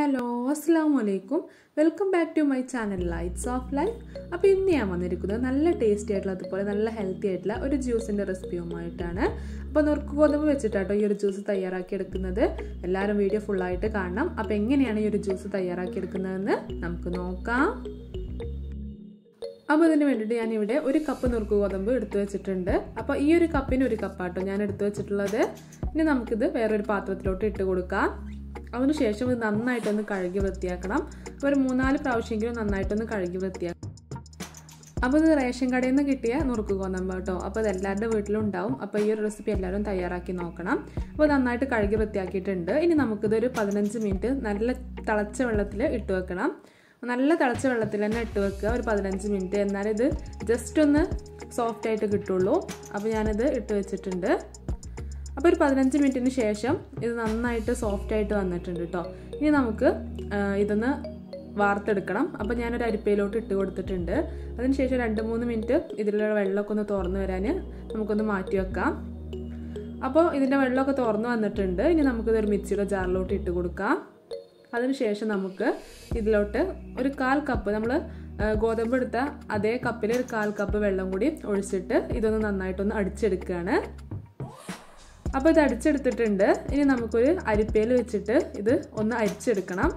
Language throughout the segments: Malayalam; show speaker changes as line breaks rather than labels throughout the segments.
Hello, Assalamualaikum. Welcome back to my channel Lights of Life. അപ്പോൾ ഇന്ന് ഞാൻ വന്നിരിക്കുന്നത് നല്ല ടേസ്റ്റി ആയിട്ടുള്ള അതുപോലെ നല്ല ഹെൽത്തി ആയിട്ടുള്ള ഒരു ജ്യൂസിന്റെ റെസിപ്പിയുമായിട്ടാണ്. അപ്പോൾ നുറുക്ക് ഗോതമ്പ് വെച്ചിട്ടാട്ടോ ഈ ഒരു ജ്യൂസ് തയ്യാറാക്കി എടുക്കുന്നത്. എല്ലാവരും വീഡിയോ ഫുൾ ആയിട്ട് കാണണം. അപ്പോൾ എങ്ങനെയാണ് ഈ ഒരു ജ്യൂസ് തയ്യാറാക്കി എടുക്കുന്നതെന്ന് നമുക്ക് നോക്കാം. അപ്പോൾ ഇതിന് വേണ്ടിയിട്ട് ഞാൻ ഇവിടെ ഒരു കപ്പ് നുറുക്ക് ഗോതമ്പ് എടുത്തു വെച്ചിട്ടുണ്ട്. അപ്പോൾ ഈ ഒരു കപ്പിന് ഒരു കപ്പാട്ടോ ഞാൻ എടുത്തു വെച്ചിട്ടുള്ളത്. ഇനി നമുക്കിത് വേറൊരു പാത്രത്തിലോട്ട് ഇട്ട് കൊടുക്കാം. അതിനുശേഷം ഇത് നന്നായിട്ടൊന്ന് കഴുകി വൃത്തിയാക്കണം. ഒരു 3-4 പ്രാവശ്യമെങ്കിലും നന്നായിട്ടൊന്ന് കഴുകി വൃത്തിയാക്കണം. അപ്പോൾ ഇത് റേഷൻ കടയിൽ നിന്ന് കിട്ടിയ നുറുക്ക് ഗോതമ്പ് കേട്ടോ. അപ്പോൾ അത് എല്ലാവരുടെ വീട്ടിലും ഉണ്ടാവും. അപ്പോൾ ഈ ഒരു റെസിപ്പി എല്ലാവരും തയ്യാറാക്കി നോക്കണം. അപ്പോൾ നന്നായിട്ട് കഴുകി വൃത്തിയാക്കിയിട്ടുണ്ട്. ഇനി നമുക്കിതൊരു 15 മിനിറ്റ് നല്ല തിളച്ച വെള്ളത്തിൽ ഇട്ട് വെക്കണം. നല്ല തിളച്ച വെള്ളത്തിൽ തന്നെ ഇട്ട് വെക്കുക ഒരു 15 മിനിറ്റ്. എന്നാലും ഇത് ജസ്റ്റ് ഒന്ന് സോഫ്റ്റ് ആയിട്ട് കിട്ടുള്ളൂ. അപ്പോൾ ഞാനിത് ഇട്ട് വെച്ചിട്ടുണ്ട്. അപ്പോൾ ഒരു 15 മിനിറ്റിന് ശേഷം ഇത് നന്നായിട്ട് സോഫ്റ്റ് ആയിട്ട് വന്നിട്ടുണ്ട് കേട്ടോ. ഇനി നമുക്ക് ഇതൊന്ന് വാർത്തെടുക്കണം. അപ്പോൾ ഞാനൊരു അരിപ്പയിലോട്ട് ഇട്ട് കൊടുത്തിട്ടുണ്ട്. അതിനുശേഷം 2-3 മിനിറ്റ് ഇതിലുള്ള വെള്ളമൊക്കെ ഒന്ന് തുറന്നു വരാൻ നമുക്കൊന്ന് മാറ്റി വെക്കാം. അപ്പോൾ ഇതിൻ്റെ വെള്ളമൊക്കെ തുറന്നു വന്നിട്ടുണ്ട്. ഇനി നമുക്കിതൊരു മിക്സിയുടെ ജാറിലോട്ട് ഇട്ട് കൊടുക്കാം. അതിനുശേഷം നമുക്ക് ഇതിലോട്ട് ഒരു 1/4 കപ്പ് നമ്മൾ ഗോതമ്പ് എടുത്ത അതേ കപ്പിൽ ഒരു 1/4 കപ്പ് വെള്ളം കൂടി ഒഴിച്ചിട്ട് ഇതൊന്ന് നന്നായിട്ടൊന്ന് അടിച്ചെടുക്കുകയാണ്. അപ്പോൾ ഇത് അടിച്ചെടുത്തിട്ടുണ്ട്. ഇനി നമുക്കൊരു അരിപ്പയിൽ വെച്ചിട്ട് ഇത് ഒന്ന് അരിച്ചെടുക്കണം.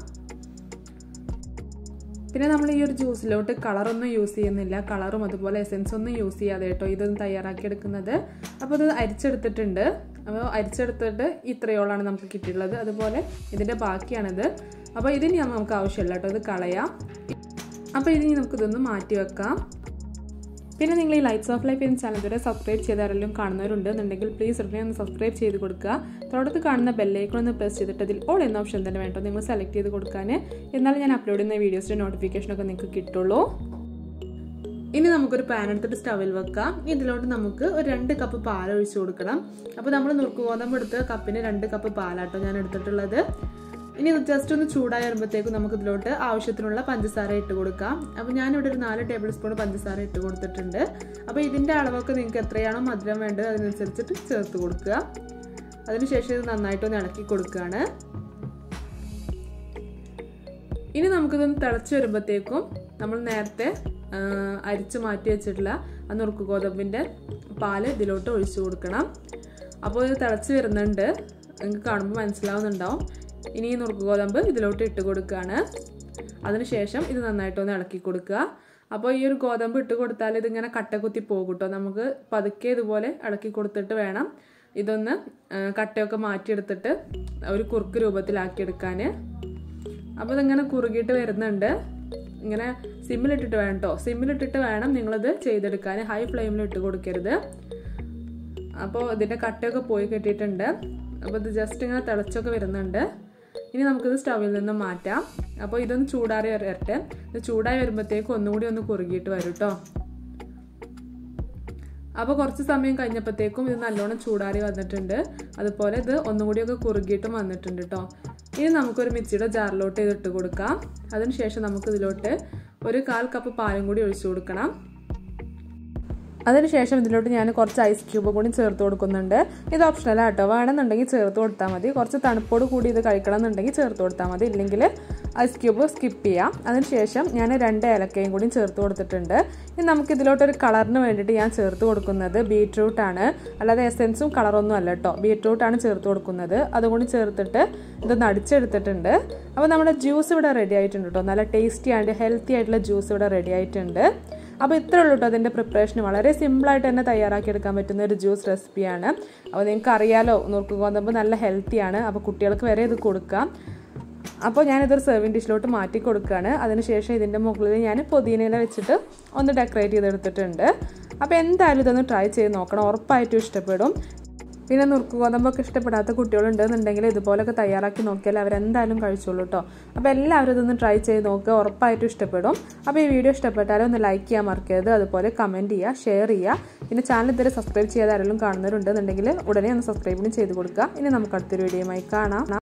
പിന്നെ നമ്മൾ ഈ ഒരു ജ്യൂസിലോട്ട് കളറൊന്നും യൂസ് ചെയ്യുന്നില്ല. കളറും അതുപോലെ എസൻസ് ഒന്നും യൂസ് ചെയ്യാതെ കേട്ടോ ഇതൊന്ന് തയ്യാറാക്കിയെടുക്കുന്നത്. അപ്പോൾ ഇത് അരിച്ചെടുത്തിട്ടുണ്ട്. അപ്പോൾ അരിച്ചെടുത്തിട്ട് ഇത്രയോളാണ് നമുക്ക് കിട്ടിയിട്ടുള്ളത്. അതുപോലെ ഇതിൻ്റെ ബാക്കിയാണിത്. അപ്പോൾ ഇതിന് നമുക്ക് ആവശ്യമില്ല കേട്ടോ, ഇത് കളയാം. അപ്പോൾ ഇതിന് നമുക്കിതൊന്ന് മാറ്റി വെക്കാം. പിന്നെ നിങ്ങൾ ഈ ലൈറ്റ്സ് ഓഫ് ലൈഫ് എന്ന ചാനൽ ഇതുവരെ സബ്സ്ക്രൈബ് ചെയ്താരെല്ലാം കാണുന്നവരുണ്ട് എന്നുണ്ടെങ്കിൽ പ്ലീസ് ഉടനെ ഒന്ന് സബ്സ്ക്രൈബ് ചെയ്ത് കൊടുക്കുക. തുടർന്ന് കാണുന്ന ബെല്ലൈക്കൺ ഒന്ന് പ്രസ് ചെയ്തിട്ട് അതിൽ ഓൾ എന്ന ഓപ്ഷൻ തന്നെ വേണ്ടോ നിങ്ങൾ സെലക്ട് ചെയ്ത് കൊടുക്കാൻ. എന്നാലും ഞാൻ അപ്ലോഡ് ചെയ്യുന്ന വീഡിയോസിൻ്റെ നോട്ടിഫിക്കേഷനൊക്കെ നിങ്ങൾക്ക് കിട്ടുള്ളൂ. ഇനി നമുക്കൊരു പാൻ എടുത്തിട്ട് സ്റ്റവിൽ വെക്കാം. ഇതിലോട്ട് നമുക്ക് ഒരു 2 കപ്പ് പാൽ ഒഴിച്ചു കൊടുക്കണം. അപ്പോൾ നമ്മൾ നുറുക്ക് ഗോതമ്പ് എടുത്ത് കപ്പിന് 2 കപ്പ് പാലാട്ടോ ഞാൻ എടുത്തിട്ടുള്ളത്. ഇനി ജസ്റ്റ് ഒന്ന് ചൂടായി വരുമ്പോഴത്തേക്കും നമുക്ക് ഇതിലോട്ട് ആവശ്യത്തിനുള്ള പഞ്ചസാര ഇട്ട് കൊടുക്കാം. അപ്പോൾ ഞാനിവിടെ ഒരു 4 ടേബിൾ സ്പൂൺ പഞ്ചസാര ഇട്ട് കൊടുത്തിട്ടുണ്ട്. അപ്പോൾ ഇതിൻ്റെ അളവൊക്കെ നിങ്ങൾക്ക് എത്രയാണോ മധുരം വേണ്ടത് അതിനനുസരിച്ചിട്ട് ചേർത്ത് കൊടുക്കുക. അതിനുശേഷം ഇത് നന്നായിട്ടൊന്ന് ഇളക്കി കൊടുക്കുകയാണ്. ഇനി നമുക്കിതൊന്ന് തിളച്ച് വരുമ്പോഴത്തേക്കും നമ്മൾ നേരത്തെ അരിച്ച് മാറ്റി വെച്ചിട്ടുള്ള ആ നുറുക്ക് ഗോതമ്പിൻ്റെ പാല് ഇതിലോട്ട് ഒഴിച്ചു കൊടുക്കണം. അപ്പോൾ ഇത് തിളച്ച് വരുന്നുണ്ട്, നിങ്ങൾക്ക് കാണുമ്പോൾ മനസ്സിലാവുന്നുണ്ടാവും. ഇനി ഈ നുറുക്ക് ഗോതമ്പ് ഇതിലോട്ട് ഇട്ട് കൊടുക്കുകയാണ്. അതിനുശേഷം ഇത് നന്നായിട്ടൊന്ന് ഇളക്കി കൊടുക്കുക. അപ്പോൾ ഈ ഒരു ഗോതമ്പ് ഇട്ട് കൊടുത്താൽ ഇതിങ്ങനെ കട്ടകുത്തി പോകും കേട്ടോ. നമുക്ക് പതുക്കെ ഇതുപോലെ ഇളക്കി കൊടുത്തിട്ട് വേണം ഇതൊന്ന് കട്ടയൊക്കെ മാറ്റിയെടുത്തിട്ട് ഒരു കുറുക്ക് രൂപത്തിലാക്കിയെടുക്കാൻ. അപ്പോൾ ഇതിങ്ങനെ കുറുകിയിട്ട് വരുന്നുണ്ട്. ഇങ്ങനെ സിമ്മിലിട്ടിട്ട് വേണം കേട്ടോ, സിമ്മിലിട്ടിട്ട് വേണം നിങ്ങളിത് ചെയ്തെടുക്കാൻ. ഹൈ ഫ്ലെയിമിൽ ഇട്ട് കൊടുക്കരുത്. അപ്പോൾ ഇതിൻ്റെ കട്ടയൊക്കെ പോയി കിട്ടിയിട്ടുണ്ട്. അപ്പോൾ ഇത് ജസ്റ്റ് ഇങ്ങനെ തിളച്ചൊക്കെ വരുന്നുണ്ട്. ഇനി നമുക്കിത് സ്റ്റവിൽ നിന്ന് മാറ്റാം. അപ്പോൾ ഇതൊന്ന് ചൂടാറി വരട്ടെ. ഇത് ചൂടായി വരുമ്പോഴത്തേക്കും ഒന്നുകൂടി ഒന്ന് കുറുകിയിട്ട് വരും കേട്ടോ. അപ്പോൾ കുറച്ച് സമയം കഴിഞ്ഞപ്പോഴത്തേക്കും ഇത് നല്ലോണം ചൂടാറി വന്നിട്ടുണ്ട്. അതുപോലെ ഇത് ഒന്നുകൂടിയൊക്കെ കുറുകിയിട്ടും വന്നിട്ടുണ്ട് കേട്ടോ. ഇനി നമുക്കൊരു മിക്സിയുടെ ജാറിലോട്ട് ഇത് ഇട്ട് കൊടുക്കാം. അതിനുശേഷം നമുക്കിതിലോട്ട് ഒരു 1/4 കപ്പ് പാലും കൂടി ഒഴിച്ചു കൊടുക്കണം. അതിനുശേഷം ഇതിലോട്ട് ഞാൻ കുറച്ച് ഐസ് ക്യൂബ് കൂടി ചേർത്ത് കൊടുക്കുന്നുണ്ട്. ഇത് ഓപ്ഷണലാണ് കേട്ടോ, വേണമെന്നുണ്ടെങ്കിൽ ചേർത്ത് കൊടുത്താൽ മതി. കുറച്ച് തണുപ്പോട് കൂടി ഇത് കഴിക്കണം എന്നുണ്ടെങ്കിൽ ചേർത്ത് കൊടുത്താൽ മതി, ഇല്ലെങ്കിൽ ഐസ് ക്യൂബ് സ്കിപ്പ് ചെയ്യാം. അതിനുശേഷം ഞാൻ 2 ഏലക്കയും കൂടി ചേർത്ത് കൊടുത്തിട്ടുണ്ട്. ഇനി നമുക്ക് ഇതിലോട്ടൊരു കളറിന് വേണ്ടിയിട്ട് ഞാൻ ചേർത്ത് കൊടുക്കുന്നത് ബീറ്റ്റൂട്ടാണ്, അല്ലാതെ എസെൻസും കളറൊന്നും അല്ല കേട്ടോ. ബീറ്റ്റൂട്ടാണ് ചേർത്ത് കൊടുക്കുന്നത്. അതുകൊണ്ട് ചേർത്തിട്ട് ഇതൊന്ന് അടിച്ചെടുത്തിട്ടുണ്ട്. അപ്പോൾ നമ്മുടെ ജ്യൂസ് ഇവിടെ റെഡി ആയിട്ടുണ്ട് കേട്ടോ. നല്ല ടേസ്റ്റി ആൻഡ് ഹെൽത്തി ആയിട്ടുള്ള ജ്യൂസ് ഇവിടെ റെഡി ആയിട്ടുണ്ട്. അപ്പോൾ ഇത്രേ ഉള്ളൂ കേട്ടോ. അതിൻ്റെ പ്രിപ്പറേഷൻ വളരെ സിമ്പിളായിട്ട് തന്നെ തയ്യാറാക്കിയെടുക്കാൻ പറ്റുന്ന ഒരു ജ്യൂസ് റെസിപ്പിയാണ്. അപ്പോൾ നിങ്ങൾക്ക് അറിയാലോ നുറുക്ക് ഗോതമ്പ് നല്ല ഹെൽത്തിയാണ്. അപ്പോൾ കുട്ടികൾക്ക് വരെ ഇത് കൊടുക്കാം. അപ്പോൾ ഞാനിതൊരു സെർവിങ് ഡിഷിലോട്ട് മാറ്റി കൊടുക്കുകയാണ്. അതിനുശേഷം ഇതിൻ്റെ മുകളിൽ ഞാൻ പുതിനയില വെച്ചിട്ട് ഒന്ന് ഡെക്കറേറ്റ് ചെയ്തെടുത്തിട്ടുണ്ട്. അപ്പോൾ എന്തായാലും ഇതൊന്ന് ട്രൈ ചെയ്ത് നോക്കണം, ഉറപ്പായിട്ടും ഇഷ്ടപ്പെടും. പിന്നെ നുറുക്ക് ഗോതമ്പൊക്കെ ഇഷ്ടപ്പെടാത്ത കുട്ടികളുണ്ടെന്നുണ്ടെങ്കിൽ ഇതുപോലൊക്കെ തയ്യാറാക്കി നോക്കിയാൽ അവരെന്തായാലും കഴിച്ചോളൂ കേട്ടോ. അപ്പോൾ എല്ലാവരും ഇതൊന്ന് ട്രൈ ചെയ്ത് നോക്കുക, ഉറപ്പായിട്ടും ഇഷ്ടപ്പെടും. അപ്പോൾ ഈ വീഡിയോ ഇഷ്ടപ്പെട്ടാലും ഒന്ന് ലൈക്ക് ചെയ്യാൻ മറക്കരുത്. അതുപോലെ കമൻറ്റ് ചെയ്യുക, ഷെയർ ചെയ്യുക. പിന്നെ ചാനൽ ഇതുവരെ സബ്സ്ക്രൈബ് ചെയ്യാതെ ആരെങ്കിലും കാണുന്നവരുണ്ടെന്നുണ്ടെങ്കിൽ ഉടനെ ഒന്ന് സബ്സ്ക്രൈബ് ചെയ്ത് കൊടുക്കുക. ഇനി നമുക്ക് അടുത്തൊരു വീഡിയോയുമായി കാണാം.